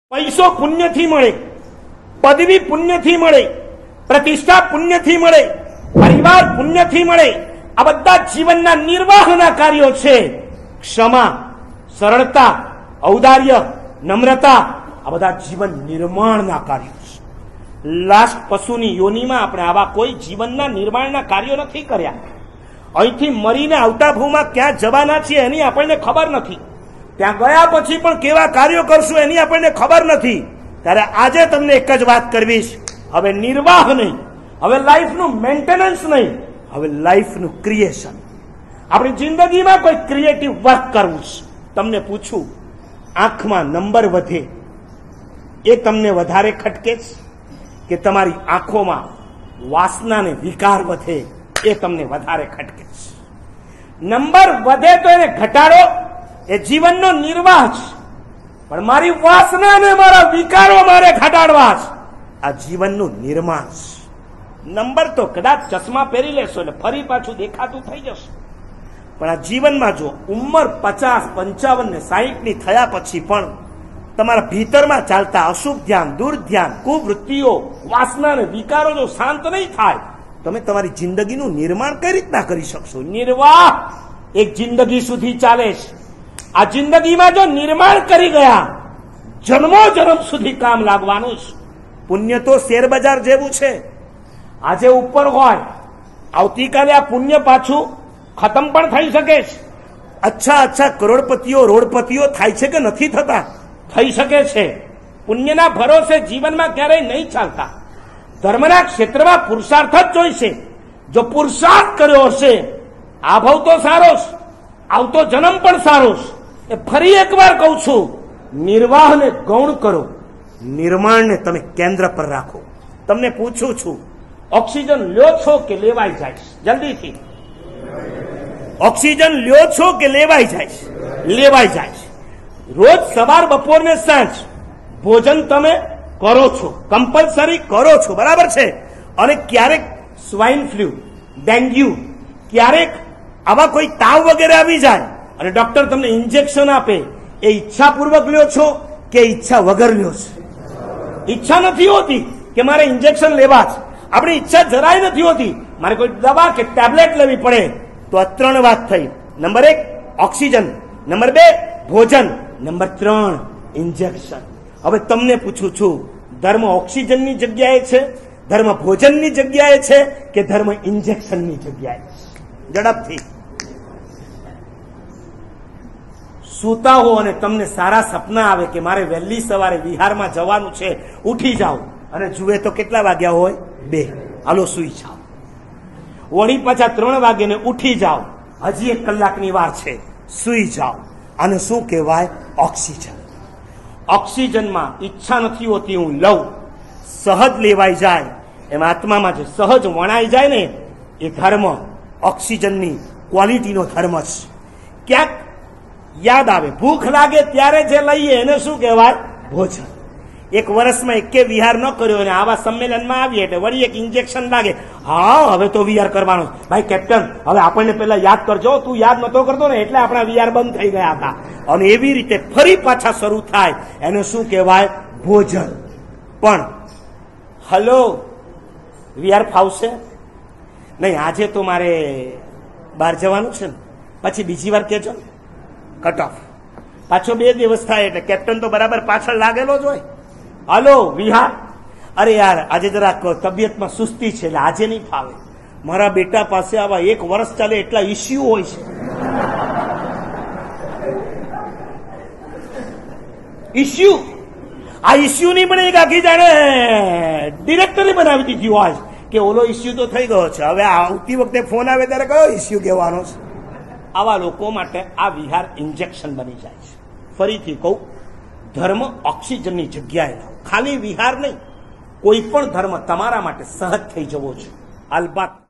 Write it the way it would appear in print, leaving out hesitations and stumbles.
પૈસો પુણ્યથી મળે, પદવી પુણ્યથી મળે, પ્રતિષ્ઠા પુણ્યથી મળે, પરિવાર પુણ્યથી મળે. આ બધા જીવનના નિર્વાહના કાર્યો છે. ક્ષમા, સરળતા, ઔદાર્ય, નમ્રતા, આ બધા જીવન નિર્માણના કાર્યો છે. લાસ્ટ પશુની યોનિમાં આપણે આવા કોઈ જીવનના નિર્માણના કાર્યો નથી કર્યા. અહીંથી મરીને આવતા ભૂમાં ક્યાં જવાના છીએ એની આપણને ખબર નથી. ત્યાં ગયા પછી પણ કેવા કાર્યો કરશું એની આપણને ખબર નથી. ત્યારે આજે તમને એક જ વાત કરવીશ, હવે નિર્વાહ નહીં, હવે લાઈફનું મેન્ટેનન્સ નહીં, હવે લાઈફનું ક્રિએશન. આપણી જિંદગીમાં કોઈ ક્રિએટિવ વર્ક કરવું છે. તમને પૂછું, આંખમાં નંબર વધે એ તમને વધારે ખટકે છે કે તમારી આંખોમાં વાસના ને વિકાર વધે એ તમને વધારે ખટકે છે? નંબર વધે તો એને ઘટાડો, એ જીવનનો નિર્વાહ છે. પણ મારી વાસના ને મારા વિકારો મારે ઘટાડવા છે, આ જીવનનું નિર્માણ છે. નંબર તો કદાચ ચશ્મા પહેરી લેશો એટલે ફરી પાછું દેખાતું થઈ જશે. પણ આ જીવનમાં જો ઉંમર 50, 55 ને 60 ની થયા પછી પણ તમારા ભીતરમાં ચાલતા અશુભ ધ્યાન, દુર્ધ્યાન, કુવૃત્તિઓ, વાસના અને વિકારો જો શાંત નહીં થાય, તમે તમારી જિંદગીનું નિર્માણ કઈ રીતના કરી શકશો? નિર્વાહ એક જિંદગી સુધી ચાલે છે. આ જિંદગીમાં જો નિર્માણ કરી ગયા, જન્મો જન્મ સુધી કામ લાગવાનું છે. પુણ્ય તો શેર બજાર જેવું છે. આજે ઉપર હોય, આવતીકાલે આ પુણ્ય પાછું ખતમ પણ થઈ શકે છે. અચ્છા કરોડપતિઓ, રોડપતિઓ થાય છે કે નથી થતા? થઈ શકે છે. પુણ્યના ભરોસે જીવનમાં ક્યારેય નહીં ચાલતા. ધર્મના ક્ષેત્રમાં પુરુષાર્થ જ જોઈશે. જો પુરુષાર્થ કર્યો હશે, આ ભાવ તો સારો છે, આવતો જન્મ પણ સારો છે. એ ફરી એકવાર કહું છું, નિર્વાહને ગૌણ કરો, નિર્માણને તમે કેન્દ્ર પર રાખો. તમને પૂછું છું, ઓક્સિજન લ્યો છો કે લેવાઈ જાય? જલ્દીથી, ઓક્સિજન લ્યો છો કે લેવાઈ જાય? લેવાઈ જાય. રોજ સવાર, બપોર ને સાંજ ભોજન તમે કરો છો, કમ્પલસરી કરો છો, બરાબર છે. અને ક્યારેક સ્વાઇન ફ્લુ, ડેન્ગ્યુ, ક્યારેક આવા કોઈ તાવ વગેરે આવી જાય અને ડોક્ટર તમને ઇન્જેક્શન આપે, એ ઈચ્છાપૂર્વક લ્યો છો કે ઈચ્છા વગર લ્યો છો? ઈચ્છા નથી હોતી કે મારે ઇન્જેક્શન લેવા છે, આપણી ઈચ્છા જરાય નથી હોતી મારે કોઈ દવા કે ટેબ્લેટ લેવી પડે. તો આ 3 વાત થઈ. નંબર 1 ઓક્સિજન, નંબર 2 ભોજન, નંબર 3 ઇન્જેક્શન. હવે તમને પૂછું છું, ધર્મ ઓક્સિજનની જગ્યાએ છે, ધર્મ ભોજનની જગ્યાએ છે કે ધર્મ ઇન્જેક્શનની જગ્યાએ છે? ઝડપથી. સૂતા હો અને તમને સારા સપના આવે કે મારે વહેલી સવારે વિહારમાં જવાનું છે, ઉઠી જાઓ અને જુએ તો કેટલા વાગ્યા હોય? 2. હાલો સુઈ જાઓ. વળી પાછા 3 વાગે ને ઉઠી જાઓ, હજી 1 કલાકની વાર છે, સુઈ જાઓ. આને શું કહેવાય? ઓક્સિજન. ઓક્સિજનમાં ઈચ્છા નથી હોતી હું લઉં, સહજ લેવાઈ જાય. એમ આત્મામાં જે સહજ વણાઈ જાય ને, એ ધર્મ ઓક્સિજનની ક્વોલિટીનો ધર્મ છે. ક્યાંક યાદ આવે, ભૂખ લાગે ત્યારે જે લઈએ એને શું કહેવાય? ભોજન. 1 વર્ષમાં એકે વિહાર ન કર્યો અને આવા સંમેલનમાં આવીએ એટલે વળી એક ઇન્જેક્શન લાગે, હા હવે તો વિહાર કરવાનો. ભાઈ કેપ્ટન, હવે આપણને પેલા યાદ કરજો, તું યાદ નતો કરતો ને એટલે આપણા વિહાર બંધ થઈ ગયા હતા. અને એવી રીતે ફરી પાછા શરૂ થાય, એને શું કહેવાય? ભોજન. પણ હલો, વિહાર ફાવશે નહીં, આજે તો મારે બહાર જવાનું છે ને, પછી બીજી વાર કેજો, કટ ઓફ. પાછો 2 દિવસ થાય એટલે કેપ્ટન તો બરાબર પાછળ લાગેલો જ હોય. હલો વિહાર, અરે યાર આજે જરાક તબિયતમાં સુસ્તી છે એટલે આજે નહીં ફાવે. મારા બેટા પાસે આવા 1 વર્ષ ચાલે એટલા ઇસ્યુ હોય છે. ઇસ્યુ, આ ઇસ્યુની પણ એક આખી જાણે ડિરેક્ટરી બનાવી દીધી હોય કે ઓલો ઇસ્યુ તો થઈ ગયો છે, હવે આવતી વખતે ફોન આવે ત્યારે કયો ઇસ્યુ કહેવાનો છે? આવા લોકો માટે આ વિહાર ઇન્જેક્શન બની જાય છે. ફરીથી કહું, ધર્મ ઓક્સિજનની જગ્યાએ લાવો, ખાલી વિહાર નહીં, કોઈ પણ ધર્મ તમારા માટે સહજ થઈ જવો છે. અલબત્ત